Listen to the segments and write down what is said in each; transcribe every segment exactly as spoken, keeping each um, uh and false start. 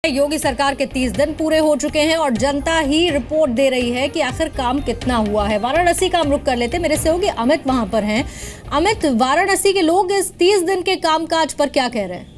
योगी सरकार के तीस दिन पूरे हो चुके हैं और जनता ही रिपोर्ट दे रही है कि आखिर काम कितना हुआ है। वाराणसी का हम रुख कर लेते, मेरे सहयोगी अमित वहां पर हैं। अमित, वाराणसी के लोग इस तीस दिन के कामकाज पर क्या कह रहे हैं?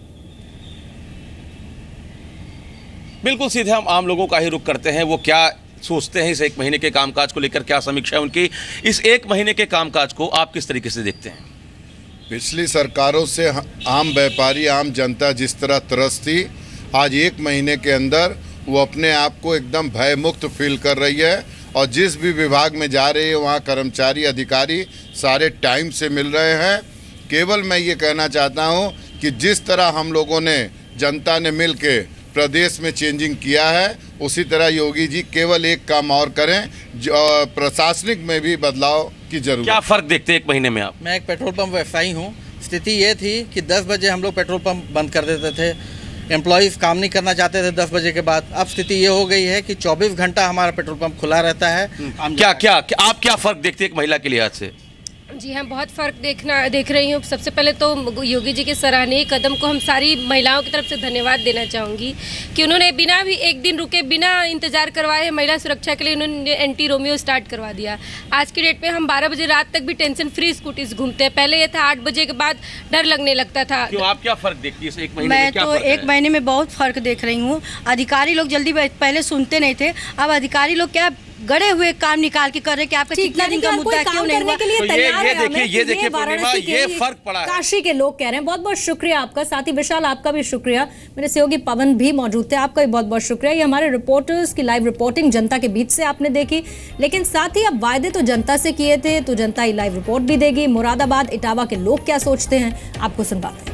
बिल्कुल सीधे हम आम लोगों का ही रुख करते हैं। वो क्या सोचते हैं इस एक महीने के कामकाज को लेकर, क्या समीक्षा है उनकी? इस एक महीने के कामकाज को आप किस तरीके से देखते हैं? पिछली सरकारों से आम व्यापारी, आम जनता जिस तरह त्रस्त थी, आज एक महीने के अंदर वो अपने आप को एकदम भय मुक्त फील कर रही है और जिस भी विभाग में जा रही है वहाँ कर्मचारी, अधिकारी सारे टाइम से मिल रहे हैं। केवल मैं ये कहना चाहता हूँ कि जिस तरह हम लोगों ने, जनता ने मिल के प्रदेश में चेंजिंग किया है, उसी तरह योगी जी केवल एक काम और करें, जो प्रशासनिक में भी बदलाव की जरूरत। क्या फर्क देखते हैं एक महीने में आप? मैं एक पेट्रोल पंप व्यवसायी हूँ। स्थिति ये थी कि दस बजे हम लोग पेट्रोल पंप बंद कर देते थे, एम्प्लॉयज़ काम नहीं करना चाहते थे दस बजे के बाद। अब स्थिति ये हो गई है कि चौबीस घंटा हमारा पेट्रोल पंप खुला रहता है। क्या क्या, क्या आप क्या फ़र्क देखते हैं एक महिला के लिहाज से? जी हाँ, बहुत फ़र्क देखना देख रही हूँ। सबसे पहले तो योगी जी के सराहनीय कदम को हम सारी महिलाओं की तरफ से धन्यवाद देना चाहूँगी कि उन्होंने बिना भी एक दिन रुके, बिना इंतज़ार करवाए महिला सुरक्षा के लिए उन्होंने एंटी रोमियो स्टार्ट करवा दिया। आज की डेट पे हम बारह बजे रात तक भी टेंशन फ्री स्कूटीज घूमते हैं। पहले ये था आठ बजे के बाद डर लगने लगता था। क्यों, आप क्या फ़र्क देखती है एक महीने मैं में? क्या तो एक महीने में बहुत फ़र्क देख रही हूँ। अधिकारी लोग जल्दी पहले सुनते नहीं थे, अब अधिकारी लोग क्या गड़े हुए काम निकाल के कर रहे कि आपका कितना दिन का मुद्दा क्यों नहीं हुआ। के लिए तैयार है। ये देखिए, ये देखिए पूर्णिमा, ये फर्क पड़ा है। काशी के लोग कह रहे हैं। बहुत बहुत शुक्रिया आपका। साथ ही विशाल, आपका भी शुक्रिया। मेरे सहयोगी पवन भी मौजूद थे, आपका भी बहुत बहुत शुक्रिया। ये हमारे रिपोर्टर्स की लाइव रिपोर्टिंग जनता के बीच से आपने देखी, लेकिन साथ ही अब वायदे तो जनता से किए थे, तो जनता ही लाइव रिपोर्ट भी देगी। मुरादाबाद, इटावा के लोग क्या सोचते हैं, आपको सुनवाते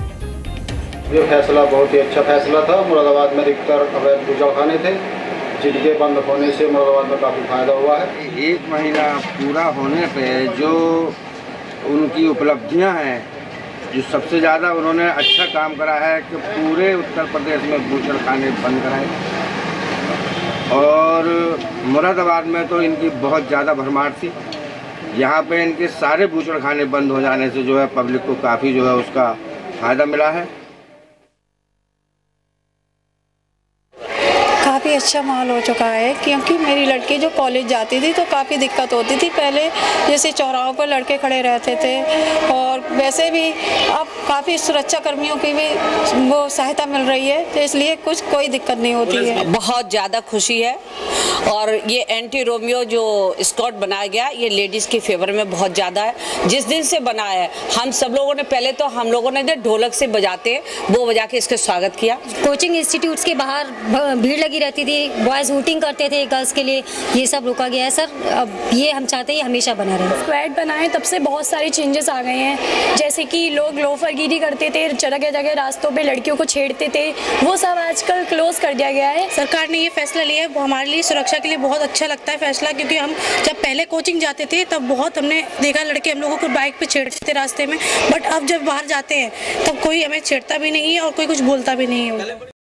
हैं। ये फैसला बहुत ही अच्छा फैसला था। मुरादाबाद में अधिकतर अवैध बूचड़खाने थे, जिनके बंद होने से मुरादाबाद में काफ़ी फायदा हुआ है। एक महीना पूरा होने पे जो उनकी उपलब्धियां हैं, जो सबसे ज़्यादा उन्होंने अच्छा काम करा है कि पूरे उत्तर प्रदेश में बूचड़खाने बंद कराए और मुरादाबाद में तो इनकी बहुत ज़्यादा भरमार थी। यहाँ पे इनके सारे बूचड़खाने बंद हो जाने से जो है पब्लिक को काफ़ी जो है उसका फ़ायदा मिला है। काफ़ी अच्छा माहौल हो चुका है, क्योंकि मेरी लड़की जो कॉलेज जाती थी तो काफ़ी दिक्कत होती थी। पहले जैसे चौराहों पर लड़के खड़े रहते थे और वैसे भी अब काफ़ी सुरक्षा कर्मियों की भी वो सहायता मिल रही है, तो इसलिए कुछ कोई दिक्कत नहीं होती है। बहुत ज़्यादा खुशी है और ये एंटी रोमियो जो स्क्वाड बनाया गया, ये लेडीज़ के फेवर में बहुत ज़्यादा है। जिस दिन से बनाया है, हम सब लोगों ने पहले तो हम लोगों ने ढोलक से बजाते वो बजा के इसका स्वागत किया। कोचिंग इंस्टीट्यूट्स के बाहर भीड़ लगी रहती थी, बॉयज़ वोटिंग करते थे गर्ल्स के लिए, ये सब रोका गया है सर। अब ये हम चाहते हैं हमेशा बना रहे। स्क्वाड बनाए तब से बहुत सारे चेंजेस आ गए हैं, जैसे कि लोग लोफरगिरी करते थे, जगह जगह रास्तों पे लड़कियों को छेड़ते थे, वो सब आजकल क्लोज कर दिया गया है। सरकार ने ये फैसला लिया है, वो हमारे लिए सुरक्षा के लिए बहुत अच्छा लगता है फैसला, क्योंकि हम जब पहले कोचिंग जाते थे तब बहुत हमने देखा लड़के हम लोगों को बाइक पे छेड़ते थे रास्ते में, बट अब जब बाहर जाते हैं तब कोई हमें छेड़ता भी नहीं है और कोई कुछ बोलता भी नहीं है।